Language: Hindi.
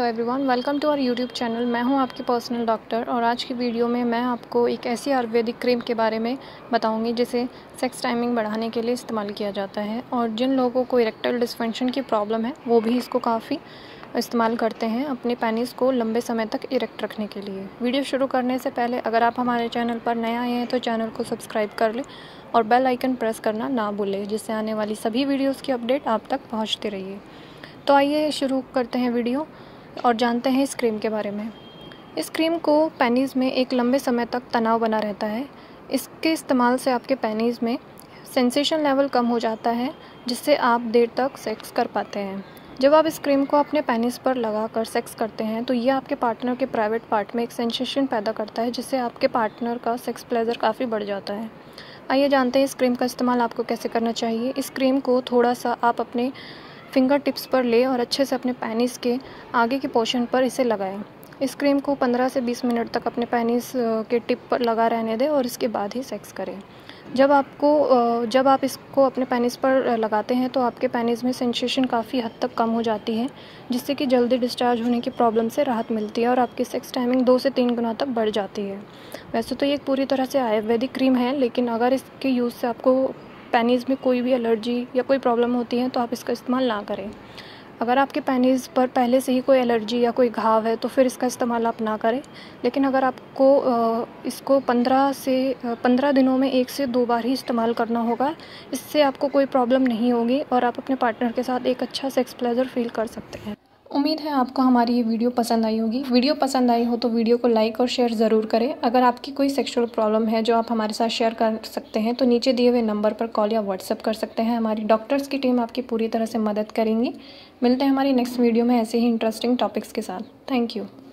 Everyone, welcome to our YouTube channel. मैं हूं आपकी पर्सनल डॉक्टर और आज की वीडियो में मैं आपको एक ऐसी आयुर्वेदिक क्रीम के बारे में बताऊंगी जिसे सेक्स टाइमिंग बढ़ाने के लिए इस्तेमाल किया जाता है। और जिन लोगों को इरेक्टाइल डिसफंक्शन की प्रॉब्लम है वो भी इसको काफ़ी इस्तेमाल करते हैं अपने पेनिस को लंबे समय तक इरेक्ट रखने के लिए। वीडियो शुरू करने से पहले अगर आप हमारे चैनल पर नए आए हैं तो चैनल को सब्सक्राइब कर लें और बेल आइकन प्रेस करना ना भूलें, जिससे आने वाली सभी वीडियोज़ की अपडेट आप तक पहुँचती रहिए। तो आइए शुरू करते हैं वीडियो और जानते हैं इस क्रीम के बारे में। इस क्रीम को पेनिस में एक लंबे समय तक तनाव बना रहता है। इसके इस्तेमाल से आपके पेनिस में सेंसेशन लेवल कम हो जाता है, जिससे आप देर तक सेक्स कर पाते हैं। जब आप इस क्रीम को अपने पेनिस पर लगाकर सेक्स करते हैं तो ये आपके पार्टनर के प्राइवेट पार्ट में एक सेंसेशन पैदा करता है, जिससे आपके पार्टनर का सेक्स प्लेजर काफ़ी बढ़ जाता है। आइए जानते हैं इस क्रीम का इस्तेमाल आपको कैसे करना चाहिए। इस क्रीम को थोड़ा सा आप अपने फिंगर टिप्स पर ले और अच्छे से अपने पेनिस के आगे के पोर्शन पर इसे लगाएं। इस क्रीम को 15 से 20 मिनट तक अपने पेनिस के टिप पर लगा रहने दें और इसके बाद ही सेक्स करें। जब आप इसको अपने पेनिस पर लगाते हैं तो आपके पेनिस में सेंसेशन काफ़ी हद तक कम हो जाती है, जिससे कि जल्दी डिस्चार्ज होने की प्रॉब्लम से राहत मिलती है और आपकी सेक्स टाइमिंग 2 से 3 गुना तक बढ़ जाती है। वैसे तो ये एक पूरी तरह से आयुर्वेदिक क्रीम है, लेकिन अगर इसके यूज़ से आपको पेनिस में कोई भी एलर्जी या कोई प्रॉब्लम होती है तो आप इसका इस्तेमाल ना करें। अगर आपके पेनिस पर पहले से ही कोई एलर्जी या कोई घाव है तो फिर इसका इस्तेमाल आप ना करें। लेकिन अगर आपको इसको 15 दिनों में 1 से 2 बार ही इस्तेमाल करना होगा, इससे आपको कोई प्रॉब्लम नहीं होगी और आप अपने पार्टनर के साथ एक अच्छा सेक्स प्लेजर फील कर सकते हैं। उम्मीद है आपको हमारी ये वीडियो पसंद आई होगी। वीडियो पसंद आई हो तो वीडियो को लाइक और शेयर ज़रूर करें। अगर आपकी कोई सेक्सुअल प्रॉब्लम है जो आप हमारे साथ शेयर कर सकते हैं तो नीचे दिए हुए नंबर पर कॉल या व्हाट्सएप कर सकते हैं। हमारी डॉक्टर्स की टीम आपकी पूरी तरह से मदद करेंगी। मिलते हैं हमारी नेक्स्ट वीडियो में ऐसे ही इंटरेस्टिंग टॉपिक्स के साथ। Thank you.